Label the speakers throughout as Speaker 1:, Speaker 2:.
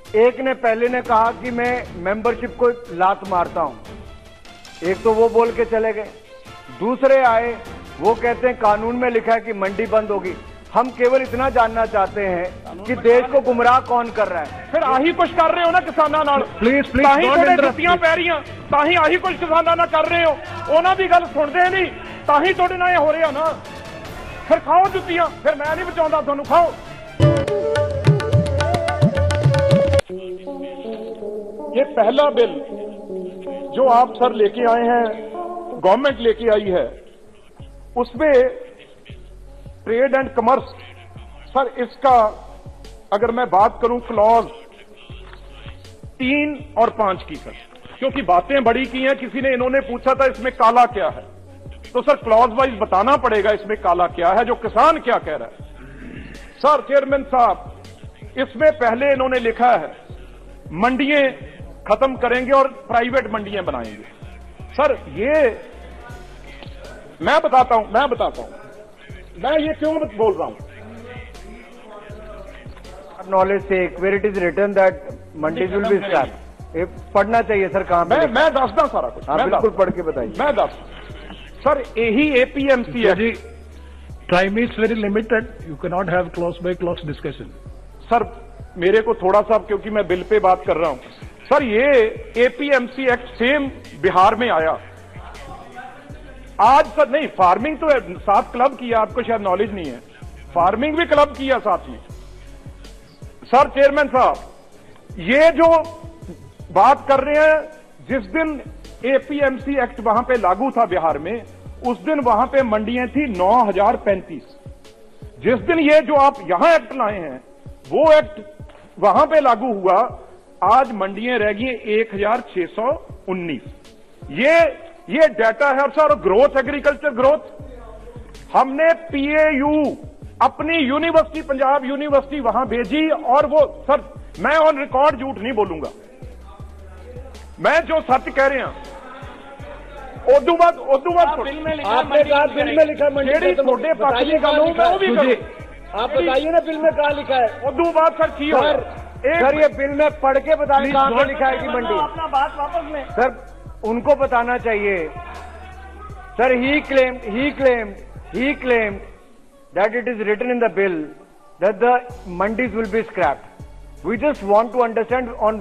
Speaker 1: एक ने पहले ने कहा कि मैं मेंबरशिप को लात मारता हूं, एक तो वो बोल के चले गए। दूसरे आए, वो कहते हैं कानून में लिखा है कि मंडी बंद होगी। हम केवल इतना जानना चाहते हैं कि देश को गुमराह कौन कर रहा है।
Speaker 2: फिर आही कुछ कर रहे हो ना किसानां नाल,
Speaker 1: प्लीज प्लीज
Speaker 2: ताही थोड़े जुत्तियां पै रही ताही आही कुछ किसानां नाल कर रहे हो, उन्हां दी गल सुनदे नहीं, ताही थोड़े नाल हो रहा ना। फिर खाओ जुत्तियां, फिर मैं नहीं बचाउंदा तुहानू, खाओ। ये पहला बिल जो आप सर लेके आए हैं, गवर्नमेंट लेके आई है, उसमें ट्रेड एंड कमर्स, सर इसका अगर मैं बात करूं क्लॉज 3 और 5 की, सर क्योंकि बातें बड़ी की हैं, किसी ने इन्होंने पूछा था इसमें काला क्या है, तो सर क्लॉज वाइज बताना पड़ेगा इसमें काला क्या है, जो किसान क्या कह रहा है। सर चेयरमैन साहब, इसमें पहले इन्होंने लिखा है मंडियां खत्म करेंगे और प्राइवेट मंडियां बनाएंगे। सर ये मैं बताता हूं मैं ये क्यों बोल रहा हूं।
Speaker 1: नॉलेज से where it is written that mandi will be scrap, पढ़ना चाहिए सर। कहां पे
Speaker 2: मैं दसदा सारा कुछ,
Speaker 1: मैं बिल्कुल पढ़ के बताइए।
Speaker 2: मैं दस सर, यही एपीएमसी है।
Speaker 3: Time is very limited, you can not have clause by clause discussion.
Speaker 2: Sir मेरे को थोड़ा सा, क्योंकि मैं बिल पे बात कर रहा हूं सर, ये एपीएमसी एक्ट सेम बिहार में आया आज। सर नहीं, फार्मिंग तो साथ क्लब किया, आपको शायद नॉलेज नहीं है, फार्मिंग भी क्लब किया साथ में। सर चेयरमैन साहब, ये जो बात कर रहे हैं, जिस दिन एपीएमसी एक्ट वहां पे लागू था बिहार में, उस दिन वहां पे मंडियां थी 9035। जिस दिन ये जो आप यहां एक्ट लाए हैं, वो एक्ट वहां पे लागू हुआ, आज मंडियां रह गई 1619। ये डाटा है। और सर ग्रोथ, एग्रीकल्चर ग्रोथ, हमने पीएयू अपनी यूनिवर्सिटी, पंजाब यूनिवर्सिटी वहां भेजी, और वो सर मैं ऑन रिकॉर्ड झूठ नहीं बोलूंगा, मैं जो सच कह रहे हैं उदू बाद
Speaker 1: बिल में लिखा मंडी
Speaker 2: छोटे पक्ष की गल हो, मैं वो भी करूं।
Speaker 1: आप बताइए ना बिल में कहाँ लिखा है।
Speaker 2: उदू बाद सर की हो
Speaker 1: सर, ये बिल में पढ़ के बताइए कहाँ पे लिखा है कि मंडी।
Speaker 4: अपना बात वापस में
Speaker 1: सर उनको बताना चाहिए। Sir he claimed that it is written in the bill that the mandis will be scrapped. We just want to understand on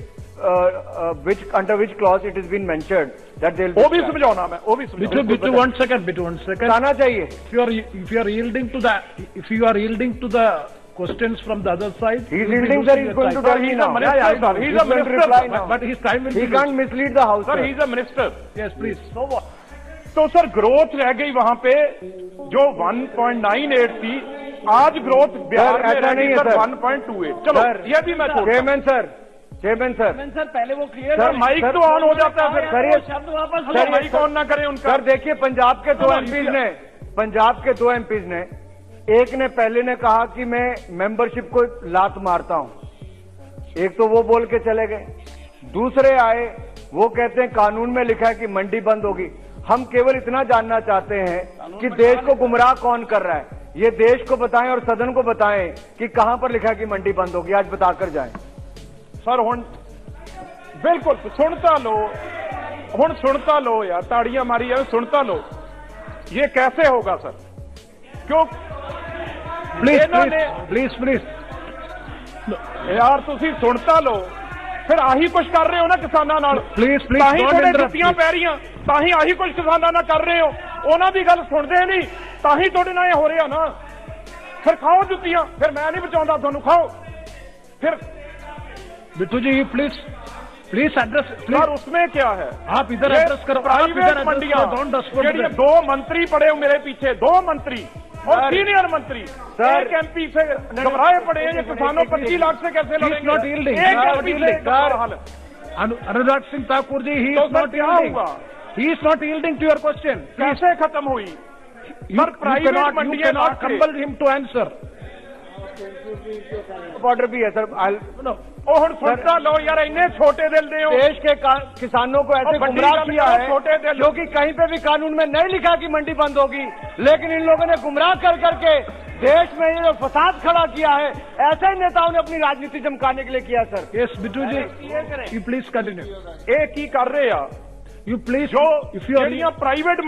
Speaker 1: under which clause it has been mentioned that they will be
Speaker 2: वो भी समझाना, मैं वो भी समझाना।
Speaker 3: Bittu 1 second
Speaker 1: आना चाहिए।
Speaker 3: If you are yielding to the questions from the other side,
Speaker 1: he is yielding, sir. He is going to tell me now.
Speaker 2: He is a minister,
Speaker 3: but his time will be.
Speaker 1: He can't mislead the house.
Speaker 2: Sir, he is a minister.
Speaker 3: Yes, please.
Speaker 2: So what? तो sir growth रह गई वहां पे जो 1.98 थी, आज growth Bihar में रह गई सर 1.28। चलो ये भी मैं
Speaker 1: चेयरमैन सर
Speaker 4: पहले वो क्लियर
Speaker 2: सर, माइक तो ऑन हो जाता है
Speaker 1: सर।
Speaker 4: ये शब्द वापस
Speaker 2: सर माइक ऑन ना करें उनका।
Speaker 1: सर देखिए, पंजाब के दो एमपीज ने एक ने पहले ने कहा कि मैं मेंबरशिप को लात मारता हूं, एक तो वो बोल के चले गए। दूसरे आए, वो कहते हैं कानून में लिखा है कि मंडी बंद होगी। हम केवल इतना जानना चाहते हैं कि देश को गुमराह कौन कर रहा है। ये देश को बताएं और सदन को बताएं कि कहां पर लिखा है कि मंडी बंद होगी, आज बताकर जाएं।
Speaker 2: सर हुण बिल्कुल सुनता लो यार, ताड़ियां मारी जाए, सुनता लो। ये कैसे होगा सर? क्यों
Speaker 3: प्लीज
Speaker 2: यार तुसी सुनता लो, फिर आही कुछ कर रहे हो ना किसानां नाल।
Speaker 3: प्लीज
Speaker 2: ताही थोड़े जुत्तियां पै रही ताही आही कुछ किसानां नाल कर रहे हो, उन्हां दी गल सुनदे नहीं, ताही थोड़े नाल हो रहा ना। फिर खाओ जुत्तियां, फिर मैं नहीं बचाउंदा तुहानू, खाओ। फिर
Speaker 3: Bittu ji please address.
Speaker 2: Sir उसमें क्या है,
Speaker 3: आप इधर एड्रेस करो।
Speaker 2: प्राइवेट मंडियां, दो मंत्री पड़े हो मेरे पीछे, 2 मंत्री और सीनियर मंत्री, एक एमपी से घबराए पड़े हैं। ये किसानों 25 लाख से कैसे लड़ेंगे? एक एमपी से
Speaker 3: Anurag Singh Thakur ji, he is not yielding to your question.
Speaker 2: कैसे खत्म हुई? सर प्राइवेट मंडियां
Speaker 3: compel him to answer.
Speaker 1: Order भी है सर।
Speaker 2: ਉਹ ਹੁਣ ਸੁਣਤਾ ਲਓ ਯਾਰ, ਇੰਨੇ ਛੋਟੇ ਦਿਲ ਦੇ ਹੋ।
Speaker 1: देश के किसानों को ऐसे गुमराह किया है
Speaker 2: छोटे दिल,
Speaker 1: क्योंकि कहीं पे भी कानून में नहीं लिखा कि मंडी बंद होगी, लेकिन इन लोगों ने गुमराह कर करके देश में ये जो फसाद खड़ा किया है, ऐसे ही नेताओं ने अपनी राजनीति चमकाने के लिए किया sir.
Speaker 3: Yes, Bittu ji, you please continue.
Speaker 2: ਇਹ ਕੀ ਕਰ ਰਹੇ ਆ?
Speaker 3: You please,
Speaker 2: ਜੋ
Speaker 3: if you are
Speaker 2: ਜਿਹੜੀਆਂ ਪ੍ਰਾਈਵੇਟ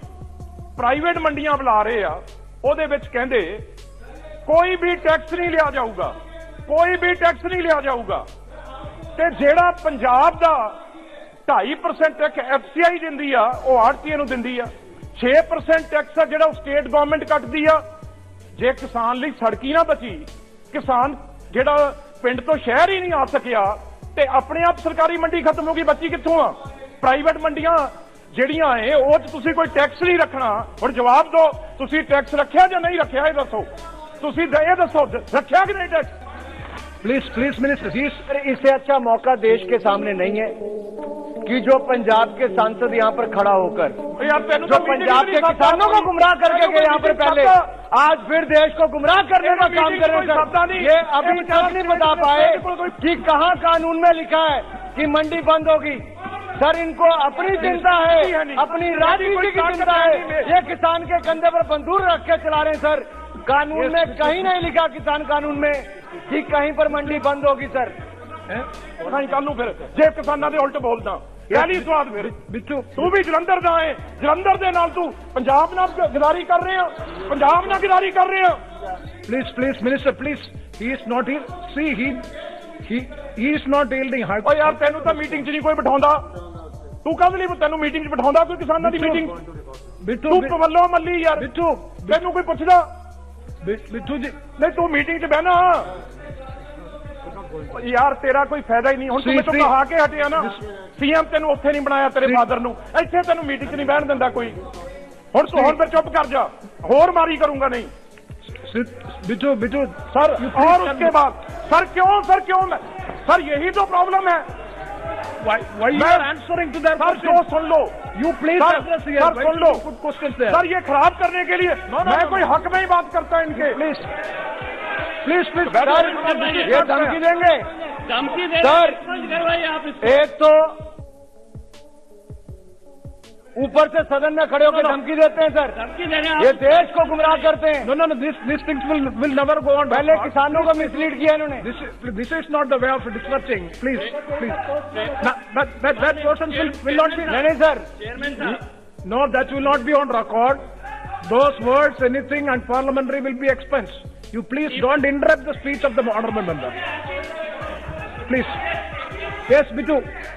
Speaker 2: ਮੰਡੀਆਂ ਬੁਲਾ ਰਹੇ ਆ, ਉਹਦੇ ਵਿੱਚ ਕਹਿੰਦੇ ਕੋਈ ਵੀ ਟੈਕਸ ਨਹੀਂ ਲਿਆ ਜਾਊਗਾ, ਕੋਈ ਵੀ ਟੈਕਸ ਨਹੀਂ ਲਿਆ ਜਾਊਗਾ। ਤੇ ਜਿਹੜਾ ਪੰਜਾਬ ਦਾ 2.5% ਟੈਕਸ FCI ਦਿੰਦੀ ਆ, ਉਹ ਆੜਤੀਏ ਨੂੰ ਦਿੰਦੀ ਆ। 6% ਟੈਕਸ ਆ ਜਿਹੜਾ ਸਟੇਟ ਗਵਰਨਮੈਂਟ ਕੱਟਦੀ ਆ। ਜੇ ਕਿਸਾਨ ਲਈ ਸੜਕੀ ਨਾ ਬਚੀ, ਕਿਸਾਨ ਜਿਹੜਾ ਪਿੰਡ ਤੋਂ ਸ਼ਹਿਰ ਹੀ ਨਹੀਂ ਆ ਸਕਿਆ, ਤੇ ਆਪਣੇ ਆਪ ਸਰਕਾਰੀ ਮੰਡੀ ਖਤਮ ਹੋ ਗਈ, ਬੱਚੀ ਕਿੱਥੋਂ ਆ? ਪ੍ਰਾਈਵੇਟ ਮੰਡੀਆਂ ਜਿਹੜੀਆਂ ਏ ਉਹ 'ਚ ਤੁਸੀਂ ਕੋਈ ਟੈਕਸ ਨਹੀਂ ਰੱਖਣਾ। ਹੁਣ ਜਵਾਬ ਦਿਓ, ਤੁਸੀਂ ਟੈਕਸ ਰੱਖਿਆ ਜਾਂ ਨਹੀਂ ਰੱਖਿਆ, ਇਹ ਦੱਸੋ। ਤੁਸੀਂ ਇਹ ਦੱਸੋ, ਰੱਖਿਆ कि नहीं टैक्स?
Speaker 3: Please, Minister,
Speaker 1: इससे अच्छा मौका देश के सामने नहीं है कि जो पंजाब के सांसद यहाँ पर खड़ा होकर जो पंजाब के किसानों को गुमराह करके गए यहाँ पर पहले, आज फिर देश को गुमराह करने का काम कर रहे हैं। ये अभी तक नहीं बता पाए कि कहाँ कानून में लिखा है कि मंडी बंद होगी। सर, इनको अपनी चिंता है, अपनी राजनीति की चिंता है। ये किसान के कंधे पर बंदूक रख के चला रहे हैं सर। कानून में कहीं नहीं लिखा, किसान कानून में, कि कहीं पर मंडी बंद होगी सर।
Speaker 2: नहीं कानू फिर जे किसानों के उल्ट बोलदा पहली स्वाद फिर बिच्छू तू भी जलंधर दा है, जलंधर दे नाल तू पंजाब नाल गदारी कर रहे हो, पंजाब नाल गदारी कर रहे हो।
Speaker 3: Please, Minister, please. He is not here. See, he is not yielding.
Speaker 2: ओ यार, तेनू तो मीटिंग च नहीं कोई बिठाउंदा, तू कद लई तेनू मीटिंग च बिठाउंदा कोई किसानां दी मीटिंग?
Speaker 3: बिट्टू,
Speaker 2: तू पवल्लो मल्ली यार,
Speaker 3: बिट्टू,
Speaker 2: तेनू कोई पुछदा?
Speaker 3: बिट्टू जी,
Speaker 2: नहीं तू मीटिंग च बहना यार, तेरा कोई फायदा ही नहीं। हुण तू मैनूं कहा के हटिया ना, सीएम तेनू उत्थे नहीं बनाया तेरे फादर नूं, इत्थे तेनू मीटिंग च नहीं बहन दिंदा कोई। हुण तू हुण फिर चुप कर जा, होर मारी करूंगा नहीं।
Speaker 3: बिट्टू
Speaker 2: सर, और उसके बाद सर क्यों सर यही तो प्रॉब्लम है।
Speaker 3: Why you are answering to that?
Speaker 2: Sir जो सुन लो,
Speaker 3: you please address here.
Speaker 2: Sir सुन लो,
Speaker 3: good questions there.
Speaker 2: सर ये खराब करने के लिए मैं कोई हक में ही बात करता है इनके।
Speaker 3: Please.
Speaker 1: सर, ये धमकी देंगे सर। एक तो ऊपर से सदन में खड़े होकर धमकी देते हैं सर, ये देश को गुमराह करते हैं।
Speaker 3: No, these things will never go on.
Speaker 1: पहले किसानों को मिसलीड किया इन्होंने।
Speaker 3: This is not the way of discussing. Please. That person will not be.
Speaker 1: नहीं sir.
Speaker 3: No, that will not be on record. Those words, anything, and parliamentary will be expensed. You please don't interrupt the speech of the honourable member. Please. Yes, Bittu.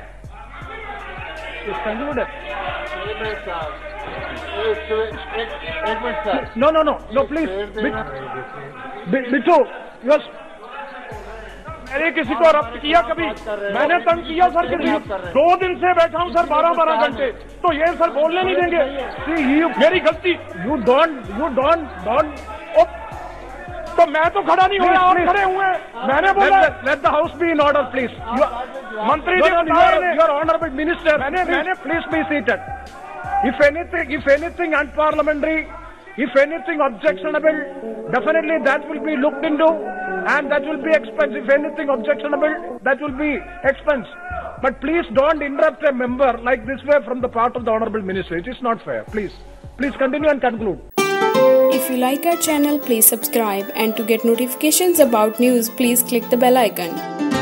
Speaker 3: Yes, concluded. No, please. Bittu, yes.
Speaker 2: मैंने किसी को रब्त किया कभी? मैंने तंग किया sir किसी? 2 दिन से बैठा हूं सर, 12 घंटे, तो ये सर बोलने नहीं देंगे। मेरी गलती।
Speaker 3: You don't.
Speaker 2: तो मैं तो खड़ा नहीं हुआ, आप खड़े हुए। मैंने बोला
Speaker 3: let the house be in order, please.
Speaker 2: मंत्री
Speaker 3: your honorable minister, please be seated. If anything unparliamentary, if anything objectionable, definitely that will be looked into and that will be expensed. If anything objectionable, that will be expensed. But please don't interrupt a member like this way from the part of the honorable minister. It is not fair. Please continue and conclude.
Speaker 5: If you like our channel, please subscribe, and to get notifications about news, please click the bell icon.